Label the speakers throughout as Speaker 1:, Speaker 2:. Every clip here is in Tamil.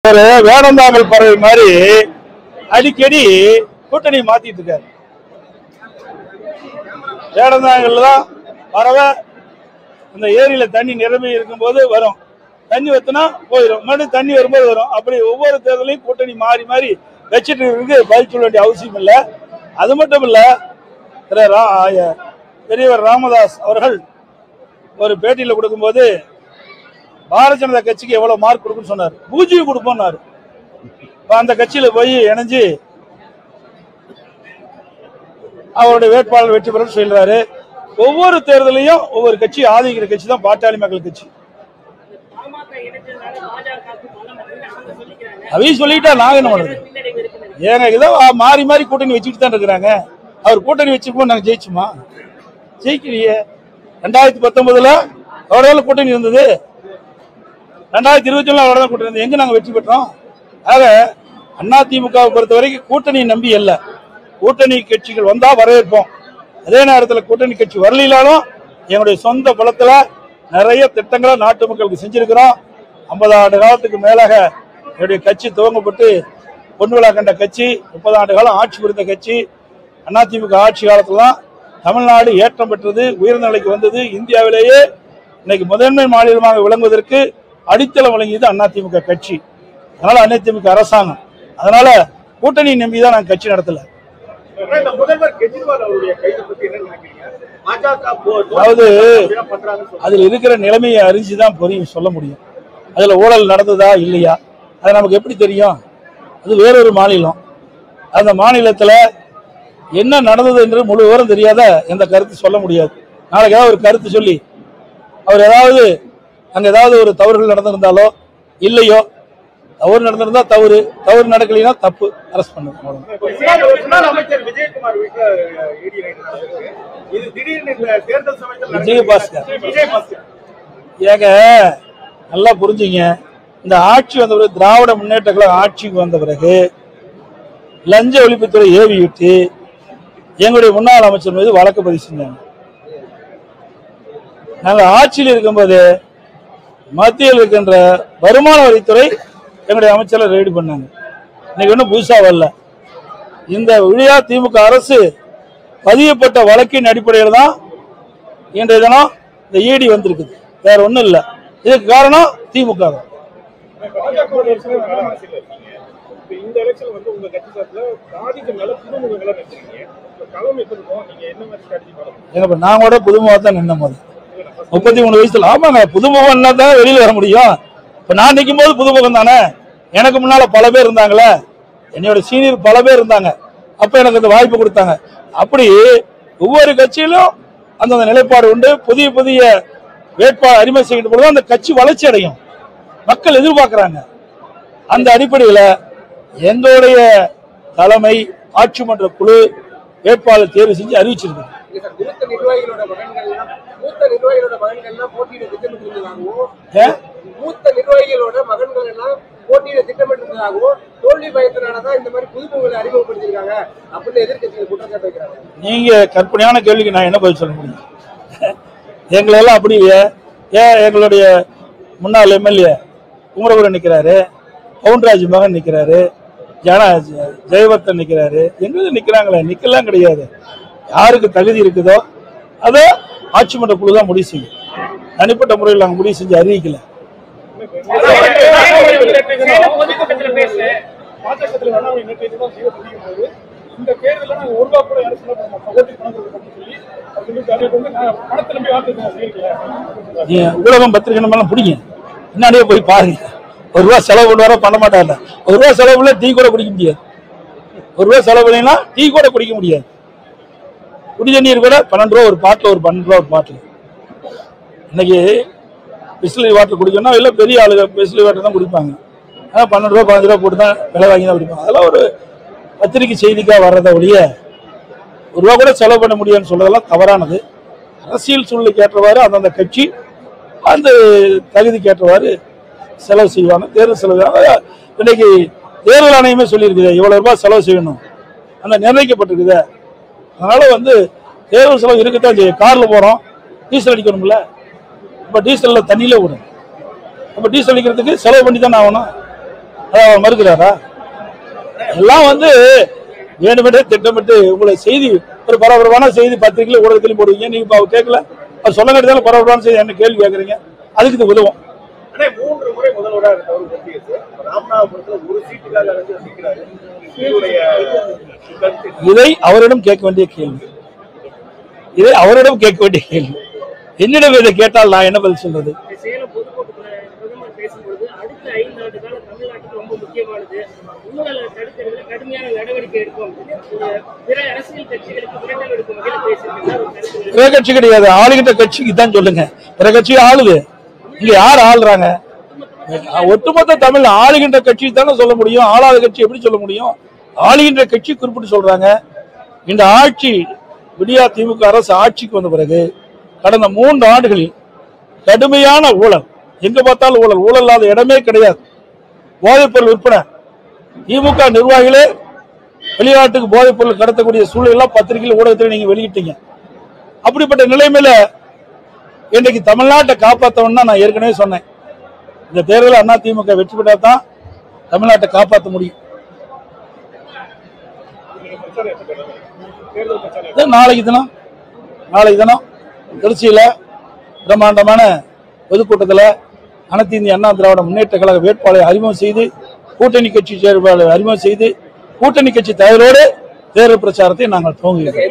Speaker 1: ஒரு வேடந்தாங்கல் பறவை மாதிரி அடிக்கடி கூட்டணி மாத்திட்டு இருக்காரு. வேடந்தாங்கல் தான் பறவை அந்த ஏரியில தண்ணி நிரம்பி இருக்கும்போது வரும், தண்ணி வத்தினா போயிடும், மறுபடியும் தண்ணி வரும்போது வரும். அப்படி ஒவ்வொரு தேர்தலையும் கூட்டணி மாறி மாறி வச்சுட்டு இருக்கு. பதில் சொல்ல வேண்டிய அவசியம் இல்லை. அது மட்டும் இல்ல, பெரியவர் ராமதாஸ் அவர்கள் ஒரு பேட்டியில் கொடுக்கும்போது பாரதிய ஜனதா கட்சிக்கு எவ்வளவு மார்க் கொடுக்குன்னு சொன்னார். 0 கொடுப்போம்னாரு. அந்த கட்சியில போய் இணைஞ்சு அவருடைய வேட்பாளர் வெற்றி பெற சொல்றாரு. ஒவ்வொரு தேர்தலையும் ஒவ்வொரு கட்சி ஆதரிக்கிற கட்சி தான் பாட்டாளி மக்கள் கட்சி. அவையும் சொல்லிட்டா நாங்க என்ன பண்றது? ஏங்க இதான் மாறி மாறி கூட்டணி வச்சுட்டு தான் இருக்கிறாங்க. அவர் கூட்டணி வச்சிருப்போம், நாங்க ஜெயிச்சுமா? ஜெயிக்கலையே. 2019 அவரால் கூட்டணி இருந்தது, 2021 அவரோட கூட்டணி இருந்தது. எங்க நாங்க வெற்றி பெற்றோம்? ஆக அதிமுகவை பொறுத்த வரைக்கும் கூட்டணி நம்பி அல்ல, கூட்டணி கட்சிகள் வந்தா வரவேற்போம். அதே நேரத்தில் கூட்டணி கட்சி வரலாலும் எங்களுடைய சொந்த பலத்துல நிறைய திட்டங்களை நாட்டு மக்களுக்கு செஞ்சிருக்கிறோம். 50 ஆண்டு காலத்துக்கு மேலாக என்னுடைய கட்சி துவங்கப்பட்டு பொன்விழா கண்ட கட்சி, 30 ஆண்டு காலம் ஆட்சி புரிந்த கட்சி. அதிமுக ஆட்சி காலத்துல தான் தமிழ்நாடு ஏற்றம் பெற்றது, உயர்ந்த நிலைக்கு வந்தது. இந்தியாவிலேயே இன்னைக்கு முதன்மை மாநிலமாக விளங்குவதற்கு அடித்தளம் வழங்கியது அதிமுக கட்சி. அதனால அதிமுக அரசாங்கம், அதனால கூட்டணி நம்பிதான் நாங்கள் கட்சி நடத்தல. அதாவது அதுல இருக்கிற நிலைமையை அறிஞ்சுதான் புரியும் சொல்ல முடியும். அதுல ஊழல் நடந்ததா இல்லையா அது நமக்கு எப்படி தெரியும்? அது வேறொரு மாநிலம். அந்த மாநிலத்துல என்ன நடந்தது என்று முழு விவரம் தெரியாத எந்த கருத்து சொல்ல முடியாது. நாளைக்கு ஏதாவது ஒரு கருத்து சொல்லி அவர் ஏதாவது அங்க ஏதாவது ஒரு தவறுகள் நடந்திருந்தாலோ இல்லையோ, தவறு நடந்திருந்தா தவறு, தவறு நடக்கலைன்னா தப்பு, அரஸ்ட் பண்ணுங்க. விஜயபாஸ்கர் ஏங்க நல்லா புரிஞ்சுங்க. இந்த ஆட்சி வந்த பிறகு, திராவிட முன்னேற்ற கழகம் ஆட்சிக்கு வந்த பிறகு லஞ்ச ஒழிப்புத்துறை ஏவி விட்டு எங்களுடைய முன்னாள் அமைச்சர் மீது வழக்கு பதிவு செஞ்சாங்க. நாங்கள் ஆட்சியில் இருக்கும்போது மத்தியில் இருக்கின்ற வருமான வரித்துறை எங்களுடைய அமைச்சரை ரெடி பண்ணாங்க. இன்னைக்கு ஒன்றும் புதுசா வரல. இந்த விழியா திமுக அரசு பதியப்பட்ட வழக்கின் அடிப்படையில் தான் இன்றைய தினம் இந்த ஈடி வந்திருக்குது, வேற ஒன்றும் இல்லை. இதுக்கு காரணம் திமுக தான். நான் கூட புதுமுகம் தான் நின்ன போது 33 வயசுல. ஆமாங்க, புதுமுகம் தான் வெளியில வர முடியும். இப்ப நான் நிற்கும் போது புதுமுகம் தானே. எனக்கு முன்னால பல பேர் இருந்தாங்களே, என்னோட சீனியர் பல பேர் இருந்தாங்க. அப்ப எனக்கு இந்த வாய்ப்பு கொடுத்தாங்க. அப்படி ஒவ்வொரு கட்சியிலும் அந்தந்த நிலைப்பாடு உண்டு. புதிய புதிய வேட்பாளர் அறிமுகம் செய்கின்ற பொழுது அந்த கட்சி வளர்ச்சி அடையும், மக்கள் எதிர்பார்க்கிறாங்க. அந்த அடிப்படையில் எங்களுடைய தலைமை ஆட்சி மன்ற குழு வேட்பாளர் தேர்வு செஞ்சு அறிவிச்சிருக்கு. நீங்க கற்பனையான கேள்விக்கு நான் என்ன பதில் சொல்ல முடியும்? எங்களெல்லாம் அப்படி இல்லையே. ஏன் எங்களுடைய முன்னாள் எம்எல்ஏ குமரகுரு நிக்கிறாரு, பவுன்ராஜ் மகன் நிக்கிறாரு, ஜெயவர்தன் நிக்கிறாரு, எங்களுக்கு நிக்கிறாங்களே, நிக்கலாம் கிடையாது. யாருக்கு தகுதி இருக்குதோ அதை ஆட்சி மன்ற குழு தான் முடிவு செய்யும். தனிப்பட்ட முறையில் நாங்கள் முடிவு செஞ்சு அறிவிக்கல. ஊடகம் பத்திரிகை நம்ம பிடிங்க, முன்னாடியே போய் பாருங்க. ₹1 செலவு பண்ணுவாரோ பண்ண மாட்டாங்க. ₹1 செலவுல டீ கூட குடிக்க முடியாது. ₹1 செலவு பண்ணீங்கன்னா டீ கூட குடிக்க முடியாது. குடி தண்ணீர் கூட ₹12 ஒரு பாட்டில், ஒரு ₹12 ஒரு பாட்டில். இன்னைக்கு பிஸ்லரி வாட்டர் குடிக்கணும், இல்லை பெரிய ஆளுங்க பிஸ்லரி வாட்டர் தான் குடிப்பாங்க. ₹12 ₹15 போட்டு தான் விலை வாங்கி தான் குடிப்பாங்க. அதெல்லாம் ஒரு பத்திரிகை செய்திக்காக வர்றதை ஒழிய ₹1 கூட செலவு பண்ண முடியும்னு சொல்றதெல்லாம் தவறானது. அரசியல் சூழ்நிலைக்கு ஏற்றவாறு அந்தந்த கட்சி அந்த தகுதிக்கு ஏற்றவாறு செலவு செய்வாங்க. தேர்தல் செலவு இன்னைக்கு தேர்தல் ஆணையமே சொல்லியிருக்குது இவ்வளவு செலவு செய்யணும், அந்த நிர்ணயிக்கப்பட்டிருக்குது. அதனால தேர்தல் செலவு இருக்கத்தான் செய்யும். கார்ல போறோம், டீசல் அடிக்கணும்ல. இப்ப டீசல்ல தண்ணியில விடும். அப்ப டீசல் அடிக்கிறதுக்கு செலவு பண்ணி தானே ஆகணும். அவர் மறுக்கிறாரா? எல்லாம் வேணுமென்றே திட்டமிட்டு உங்களை செய்தி ஒரு பரபரப்பான செய்தி பத்திரிகையில ஊடகத்திலையும் போடுவீங்க. நீங்க அவர் கேட்கல, அவர் சொல்ல கேட்டதால பரபரப்பான செய்தி என்ன கேள்வி கேட்கறீங்க? அதுக்கு இது உதவும்.
Speaker 2: 3 முறை முதல்வராக இருந்தவர் ஓபிஎஸ் ராமநாதபுரத்துல ஒரு சீட்டுக்காக நிற்கிறாரு.
Speaker 1: இதை அவரிடம் கேட்க வேண்டிய கேள்வி. என்னிடம் இதை கேட்டால் நான் என்ன பதில் சொல்றது?
Speaker 3: சேலம் பொதுக்கூட்டத்தில் பிரதமர் பேசும்போது அடுத்த 5 ஆண்டு காலம் தமிழ்நாட்டுக்கு ரொம்ப முக்கியமானது, ஊழலை தடுக்கிறதுல கடுமையான நடவடிக்கை எடுக்கும், பிற அரசியல் கட்சிகளுக்கு விரட்டல் எடுக்கும் வகையில் பேசியிருக்கிறார்.
Speaker 1: பிற கட்சி கிடையாது, ஆளுகிட்ட கட்சிக்கு தான் சொல்லுங்க. பிற கட்சி ஆளுது. இங்க யார் ஆளுறாங்க? ஒட்டுமொத்த தமிழ் ஆளுகின்ற கட்சி தானே சொல்ல முடியும். ஆளாத கட்சி எப்படி சொல்ல முடியும்? ஆளுகின்ற கட்சி குறிப்பிட்டு சொல்றாங்க. இந்த ஆட்சி விடியா திமுக அரசு ஆட்சிக்கு வந்த பிறகு கடந்த 3 ஆண்டுகளில் கடுமையான ஊழல், எங்க பார்த்தாலும் ஊழல், ஊழல் இல்லாத இடமே கிடையாது. போதைப்பொருள் விற்பனை, திமுக நிர்வாகிகளே வெளிநாட்டுக்கு போதைப் பொருள் கடத்தக்கூடிய சூழலாம் பத்திரிகையில் ஊடகத்தில் நீங்க வெளியிட்டீங்க. அப்படிப்பட்ட நிலைமையில இன்றைக்கு தமிழ்நாட்டை காப்பாற்றணும்னா நான் ஏற்கனவே சொன்னேன், இந்த தேர்தலில் அண்ணா திமுக வெற்றி பெற்றா தான் தமிழ்நாட்டை காப்பாற்ற முடியும். நாளைக்கு தினம் திருச்சியில பிரம்மாண்டமான பொதுக்கூட்டத்தில் அனைத்து இந்திய அண்ணா திராவிட முன்னேற்ற கழக வேட்பாளரை அறிமுகம் செய்து கூட்டணி கட்சி செயற்பாளரை அறிமுகம் செய்து கூட்டணி கட்சி தயாரோடு தேர்தல் பிரச்சாரத்தை நாங்கள் துவங்குகிறோம்.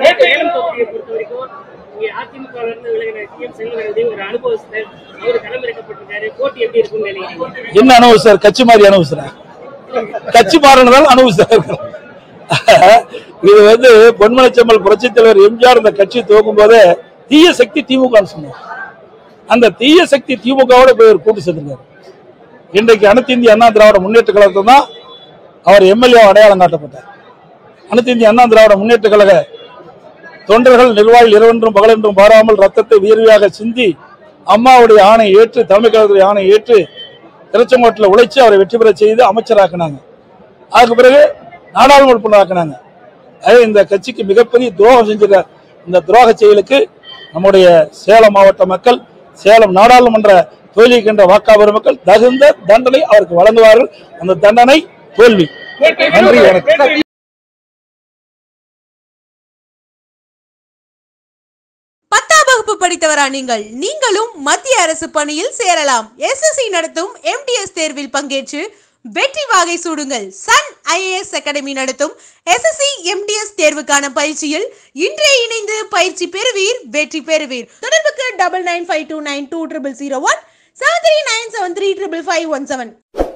Speaker 1: என்ன அனுபவிச்சார்? கட்சி மாதிரி அனுபவிச்சார். கட்சி மாறினதால் அனுபவிச்சார். இது பொன்மனச்செம்மல் புரட்சித் தலைவர் எம்ஜிஆர் இந்த கட்சி துவக்கும் போதே தீய சக்தி திமுக சொன்னார். அந்த தீய சக்தி திமுகவோட போய் ஒரு கூட்டு சேர்ந்திருக்காரு. இன்றைக்கு அனைத்து இந்திய அண்ணா திராவிட முன்னேற்ற கழகத்தில் தான் அவர் எம்எல்ஏ அடையாளம் காட்டப்பட்டார். அனைத்து இந்திய அண்ணா திராவிட முன்னேற்ற கழக தொண்டர்கள் நிர்வாகிகள் இரவென்றும் பகலென்றும் பாராமல் ரத்தத்தை வியர்வையாக சிந்தி அம்மாவுடைய ஆணை ஏற்று தலைமை கழகத்துடைய ஆணை ஏற்று திருச்செங்கோட்டில் உழைச்சு அவரை வெற்றி பெற செய்து அமைச்சராக்கினாங்க. அதுக்கு பிறகு நாடாளுமன்ற உறுப்பினராக்கினாங்க. இந்த கட்சிக்கு மிகப்பெரிய துரோகம் செஞ்சிருக்க இந்த துரோக செயலுக்கு நம்முடைய சேலம் மாவட்ட மக்கள், சேலம் நாடாளுமன்ற தோல்விக்கின்ற வாக்காளர் மக்கள் தகுந்த தண்டனை அவருக்கு வழங்குவார்கள். அந்த தண்டனை தோல்வி. நன்றி, வணக்கம்.
Speaker 4: 10ஆம் வகுப்பு படித்தவரா நீங்கள்? நீங்களும் மத்திய அரசு பணியில் சேரலாம். SSC நடத்தும் MTS தேர்வில் பங்கேற்று வெற்றி வாகை சூடுங்கள். சன் IAS அகாடமி நடத்தும் SSC MTS தேர்வுக்கான பயிற்சியில் இன்றே இணைந்து பயிற்சி பெறுவீர், வெற்றி பெறுவீர். தொடர்புக்கு 9952920001 7397355517.